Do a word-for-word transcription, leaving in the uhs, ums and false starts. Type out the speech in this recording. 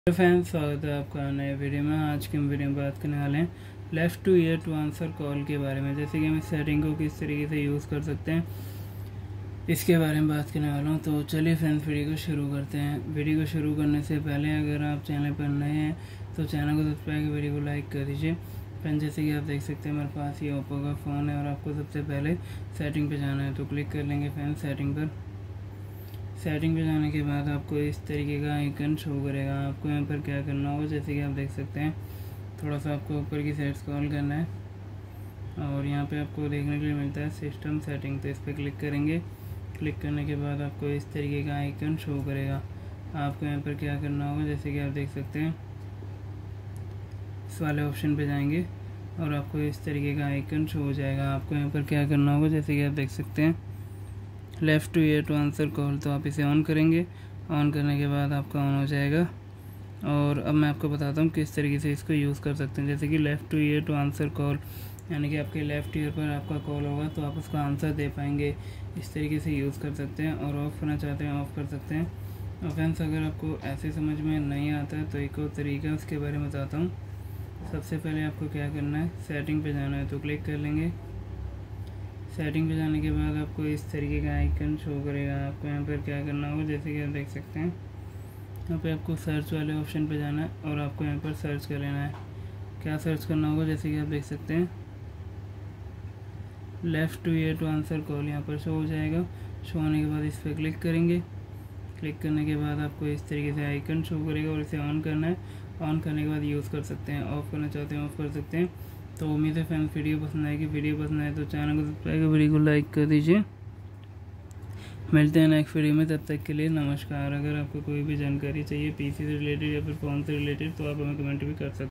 Hello friends, स्वागत है आपका नए वीडियो में। आज की हम वीडियो में बात करने वाले हैं lift to ear to answer call के बारे में। जैसे कि हम इस सेटिंग को किस तरीके से यूज़ कर सकते हैं इसके बारे में बात करने वाला हूं। तो चलिए फ्रेंड्स, वीडियो को शुरू करते हैं। वीडियो को शुरू करने से पहले अगर आप चैनल पर नए हैं तो चैनल को सब्सक्राइब कर वीडियो को लाइक कर दीजिए। फ्रेंड्स, जैसे कि आप देख सकते हैं मेरे पास ये ओप्पो का फ़ोन है और आपको सबसे पहले सेटिंग पर जाना है। तो क्लिक कर लेंगे फ्रेंड्स सेटिंग पर। सेटिंग पे जाने के बाद आपको इस तरीके का आइकन शो करेगा। आपको यहाँ पर क्या करना होगा, जैसे कि आप देख सकते हैं थोड़ा सा आपको ऊपर की साइड स्क्रॉल करना है और यहाँ पे आपको देखने के लिए मिलता है सिस्टम सेटिंग। तो इस पर क्लिक करेंगे। क्लिक करने के बाद आपको इस तरीके का आइकन शो करेगा। आपको यहाँ पर क्या करना होगा, जैसे कि आप देख सकते हैं इस वाले ऑप्शन पे जाएंगे और आपको इस तरीके का आइकन शो हो जाएगा। आपको यहाँ पर क्या करना होगा, जैसे कि आप देख सकते हैं lift to ear to answer call. तो आप इसे ऑन करेंगे। ऑन करने के बाद आपका ऑन हो जाएगा। और अब मैं आपको बताता हूँ किस तरीके से इसको यूज़ कर सकते हैं। जैसे कि lift to ear to answer call, यानी कि आपके लेफ़्ट ईयर पर आपका कॉल होगा तो आप उसका आंसर दे पाएंगे। इस तरीके से यूज़ कर सकते हैं। और ऑफ़ करना चाहते हैं ऑफ़ कर सकते हैं। और फ्रेंड्स, अगर आपको ऐसे समझ में नहीं आता है तो एक और तरीका उसके बारे में बताता हूँ। सबसे पहले आपको क्या करना है, सेटिंग पे जाना है। तो क्लिक कर लेंगे। सेटिंग पे जाने के बाद आपको इस तरीके का आइकन शो करेगा। आपको यहाँ पर क्या करना होगा, जैसे कि आप देख सकते हैं यहाँ पे आपको सर्च वाले ऑप्शन पे जाना है और आपको यहाँ पर सर्च कर लेना है। क्या सर्च करना होगा, जैसे कि आप देख सकते हैं lift to ear to answer call यहाँ पर शो हो जाएगा। शो होने के बाद इस पर क्लिक करेंगे। क्लिक करने के बाद आपको इस तरीके से आइकन शो करेगा और इसे ऑन करना है। ऑन करने के बाद यूज़ कर सकते हैं। ऑफ़ करना चाहते हैं ऑफ़ कर सकते हैं। तो उम्मीद है फ्रेंड्स वीडियो पसंद आएगी। वीडियो पसंद आए तो चैनल को सब्सक्राइब कर वीडियो को लाइक कर दीजिए। मिलते हैं नेक्स्ट वीडियो में, तब तक के लिए नमस्कार। अगर आपको कोई भी जानकारी चाहिए पीसी से रिलेटेड या फिर फ़ोन से रिलेटेड तो आप हमें कमेंट भी कर सकते हैं।